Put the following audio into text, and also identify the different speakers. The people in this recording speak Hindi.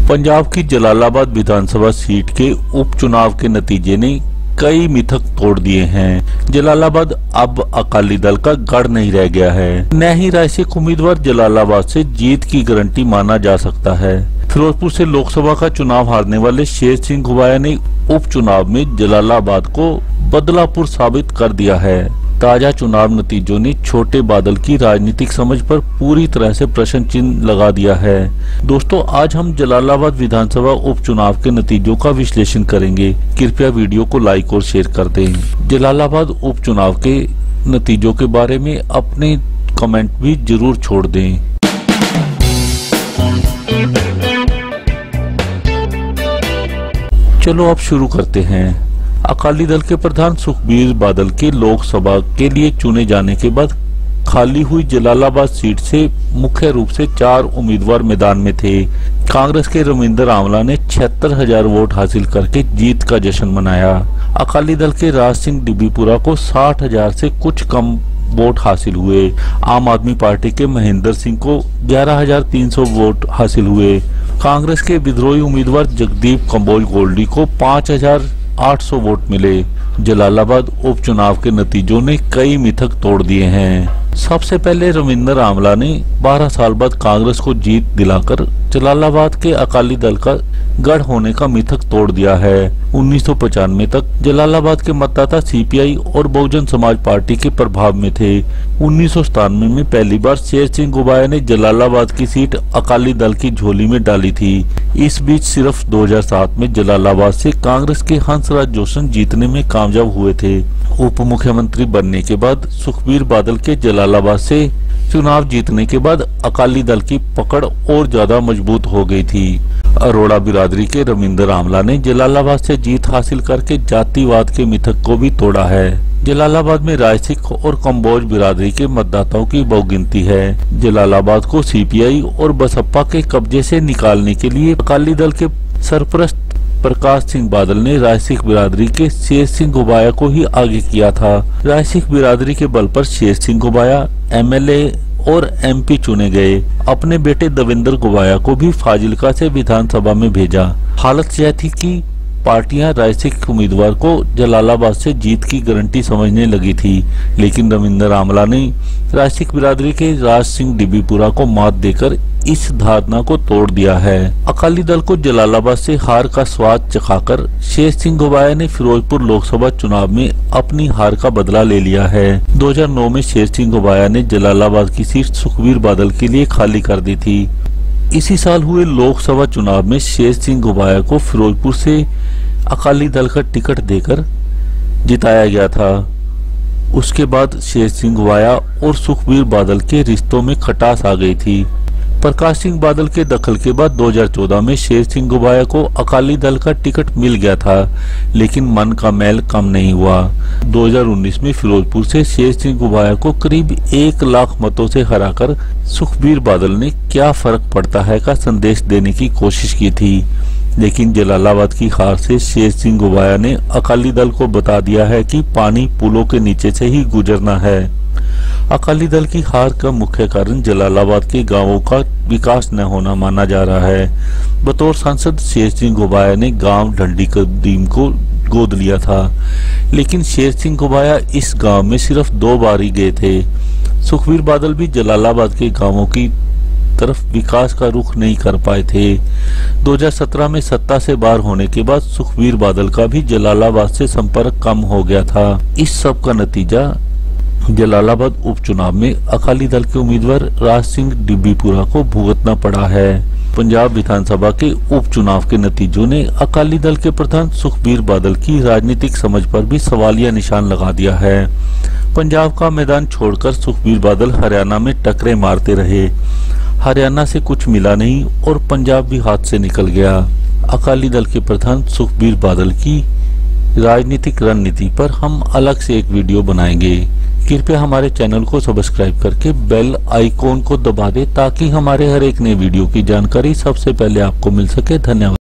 Speaker 1: पंजाब की जलालाबाद विधानसभा सीट के उपचुनाव के नतीजे ने कई मिथक तोड़ दिए हैं। जलालाबाद अब अकाली दल का गढ़ नहीं रह गया है, न ही राय सिख उम्मीदवार जलालाबाद से जीत की गारंटी माना जा सकता है। फिरोजपुर से लोकसभा का चुनाव हारने वाले शेर सिंह घुबाया ने उपचुनाव में जलालाबाद को बदलापुर साबित कर दिया है। ताजा चुनाव नतीजों ने छोटे बादल की राजनीतिक समझ पर पूरी तरह से प्रश्न चिन्ह लगा दिया है। दोस्तों, आज हम जलालाबाद विधानसभा उपचुनाव के नतीजों का विश्लेषण करेंगे। कृपया वीडियो को लाइक और शेयर कर दें। जलालाबाद उपचुनाव के नतीजों के बारे में अपने कमेंट भी जरूर छोड़ दें। चलो अब शुरू करते हैं। अकाली दल के प्रधान सुखबीर बादल के लोकसभा के लिए चुने जाने के बाद खाली हुई जलालाबाद सीट से मुख्य रूप से 4 उम्मीदवार मैदान में थे। कांग्रेस के रमिंदर आंवला ने 76,000 वोट हासिल करके जीत का जश्न मनाया। अकाली दल के राज सिंह दिब्बीपुरा को 60,000 से कुछ कम वोट हासिल हुए। आम आदमी पार्टी के महेंद्र सिंह को 11,300 वोट हासिल हुए। कांग्रेस के विद्रोही उम्मीदवार जगदीप कंबोज गोल्डी को 5,800 वोट मिले। जलालाबाद उपचुनाव के नतीजों ने कई मिथक तोड़ दिए हैं। सबसे पहले रमिंदर आंवला ने 12 साल बाद कांग्रेस को जीत दिलाकर जलालाबाद के अकाली दल का गढ़ होने का मिथक तोड़ दिया है। 1995 तक जलालाबाद के मतदाता सीपीआई और बहुजन समाज पार्टी के प्रभाव में थे। 1997 में पहली बार शेर सिंह घुबाया ने जलालाबाद की सीट अकाली दल की झोली में डाली थी। इस बीच सिर्फ 2007 में जलालाबाद से कांग्रेस के राज जोसन जीतने में कामयाब हुए थे। उप मुख्यमंत्री बनने के बाद सुखबीर बादल के जलालाबाद से चुनाव जीतने के बाद अकाली दल की पकड़ और ज्यादा मजबूत हो गई थी। अरोड़ा बिरादरी के रमिंदर आंवला ने जलालाबाद से जीत हासिल करके जातिवाद के मिथक को भी तोड़ा है। जलालाबाद में राय सिख और कंबोज बिरादरी के मतदाताओं की बहुगिनती है। जलालाबाद को सीपीआई और बसपा के कब्जे से निकालने के लिए अकाली दल के सरपरस्त प्रकाश सिंह बादल ने राय सिख बिरादरी के शेर सिंह घुबाया को ही आगे किया था। राय सिख बिरादरी के बल पर शेर सिंह घुबाया MLA और MP चुने गए। अपने बेटे दविंदर घुबाया को भी फाजिलका से विधानसभा में भेजा। हालत यह थी कि पार्टियां राय सिख उम्मीदवार को जलालाबाद से जीत की गारंटी समझने लगी थी, लेकिन रमिंदर आंवला ने राय सिख बिरादरी के राज सिंह दिब्बीपुरा को मात देकर इस धारणा को तोड़ दिया है। अकाली दल को जलालाबाद से हार का स्वाद चखाकर शेर सिंह घुबाया ने फिरोजपुर लोकसभा चुनाव में अपनी हार का बदला ले लिया है। 2009 में शेर सिंह घुबाया ने जलालाबाद की सीट सुखबीर बादल के लिए खाली कर दी थी। इसी साल हुए लोकसभा चुनाव में शेर सिंह घुबाया को फिरोजपुर से अकाली दल का टिकट देकर जिताया गया था। उसके बाद शेर सिंह घुबाया और सुखबीर बादल के रिश्तों में खटास आ गई थी। प्रकाश सिंह बादल के दखल के बाद 2014 में शेर सिंह घुबाया को अकाली दल का टिकट मिल गया था, लेकिन मन का मैल कम नहीं हुआ। 2019 में फिरोजपुर से शेर सिंह घुबाया को करीब 1 लाख मतों से हराकर सुखबीर बादल ने क्या फर्क पड़ता है का संदेश देने की कोशिश की थी, लेकिन जलालाबाद की हार से शेर सिंह घुबाया ने अकाली दल को बता दिया है कि पानी पुलों के नीचे से ही गुजरना है। अकाली दल की हार का मुख्य कारण जलालाबाद के गांवों का विकास न होना माना जा रहा है। बतौर सांसद शेर सिंह घुबाया ने गांव ढंडी कदीम को गोद लिया था, लेकिन शेर सिंह घुबाया इस गांव में सिर्फ 2 बार ही गए थे। सुखबीर बादल भी जलालाबाद के गांवों की तरफ विकास का रुख नहीं कर पाए थे। 2017 में सत्ता से बाहर होने के बाद सुखबीर बादल का भी जलालाबाद से संपर्क कम हो गया था। इस सब का नतीजा जलालाबाद उपचुनाव में अकाली दल के उम्मीदवार राज सिंह दिब्बीपुरा को भुगतना पड़ा है। पंजाब विधानसभा के उपचुनाव के नतीजों ने अकाली दल के प्रधान सुखबीर बादल की राजनीतिक समझ पर भी सवालिया निशान लगा दिया है। पंजाब का मैदान छोड़कर सुखबीर बादल हरियाणा में टकरे मारते रहे। हरियाणा से कुछ मिला नहीं और पंजाब भी हाथ से निकल गया। अकाली दल के प्रधान सुखबीर बादल की राजनीतिक रणनीति पर हम अलग से एक वीडियो बनाएंगे। कृपया हमारे चैनल को सब्सक्राइब करके बेल आइकॉन को दबा दें ताकि हमारे हर एक नए वीडियो की जानकारी सबसे पहले आपको मिल सके। धन्यवाद।